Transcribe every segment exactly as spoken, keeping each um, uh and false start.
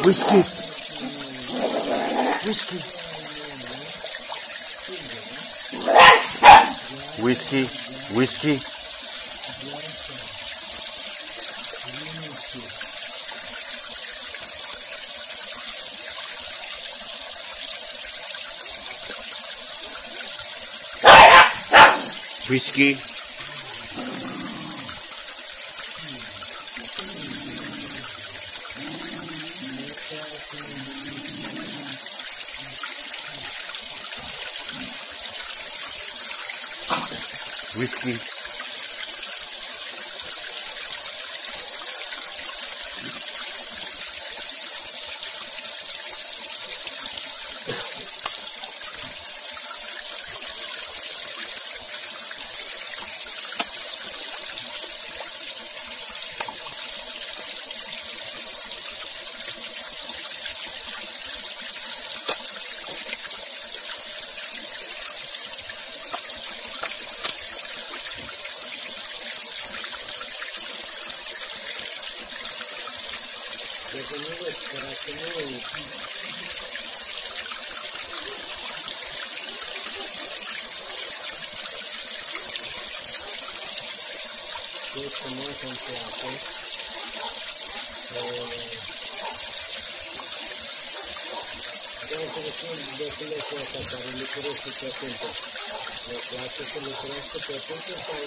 Whisky. Whisky. Whisky. Whisky. Whisky. Whisky. Este nu se înceapă. Vreau să vă spun de culesul ăsta care lucrește pe punte. Vă place să lucrească pe punte sau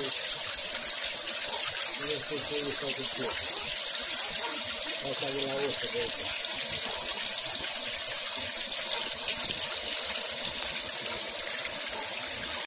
nu știu ce îi fac cu ce? Asta de la osul de aici.